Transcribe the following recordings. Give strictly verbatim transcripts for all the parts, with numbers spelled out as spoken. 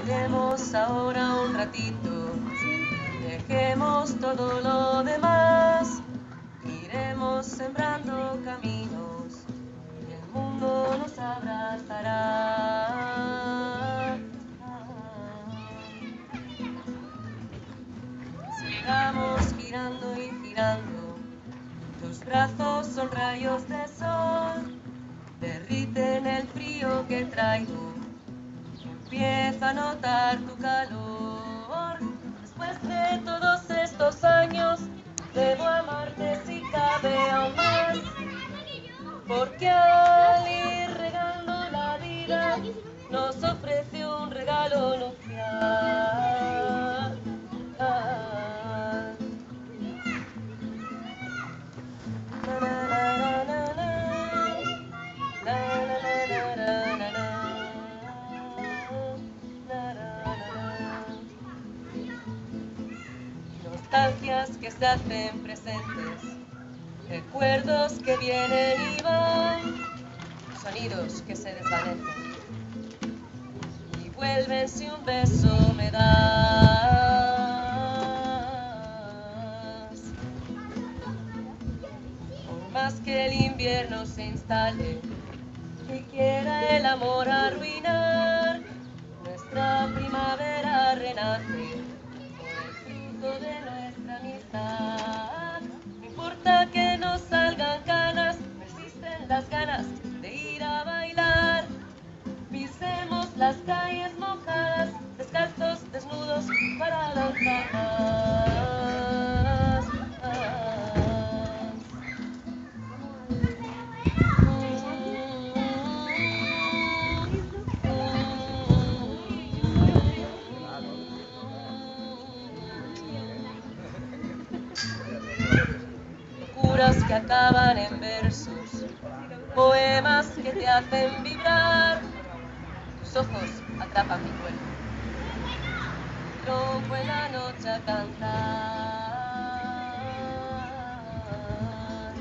Bailemos ahora un ratito, dejemos todo lo demás, iremos sembrando caminos y el mundo nos abrazará. Sigamos girando y girando, tus brazos son rayos de sol, derriten el frío que traigo. Empieza a notar tu calor. Después de todos estos años, debo amarte si cabe aún más. Porque al ir regando la vida, nos ofrece un regalo nupcial. Ah. Na, na, na, na, na, na, na, na, na, na. Nostalgias que se hacen presentes, recuerdos que vienen y van, sonidos que se desvanecen y vuelven si un beso me das. Por más que el invierno se instale y quiera el amor arruinar, nuestra primavera renace de nuestra amistad. No importa que nos salgan canas, persisten las ganas de ir a bailar. Pisemos las calles mojadas, descalzos, desnudos para danzar. Que acaban en versos, poemas que te hacen vibrar. Tus ojos atrapan mi cuerpo, rompo en la noche a cantar.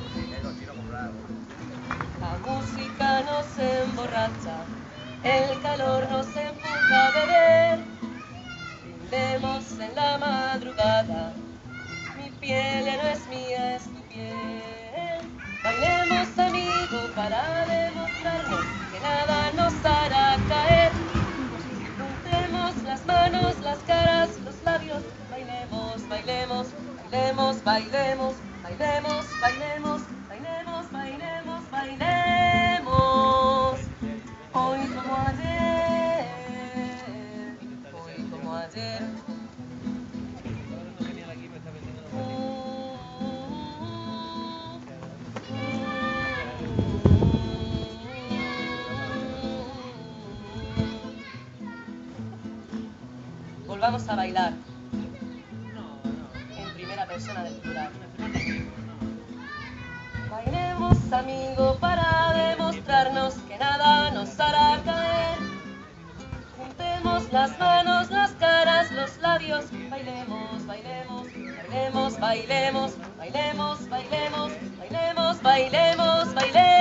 La música nos emborracha, el calor nos empuja a beber. Brindemos en la madrugada, mi piel ya no es mía, es tu piel. Bailemos, amigo, para demostrarnos que nada nos hará caer. Juntemos las manos, las caras, los labios. Bailemos, bailemos, bailemos, bailemos, bailemos, bailemos, bailemos, bailemos, bailemos. Hoy como ayer, hoy como ayer. Volvamos a bailar en primera persona del plural. Bailemos, amigo, para demostrarnos que nada nos hará caer. Juntemos las manos, las caras, los labios. Bailemos, bailemos, bailemos, bailemos, bailemos, bailemos, bailemos, bailemos, bailemos.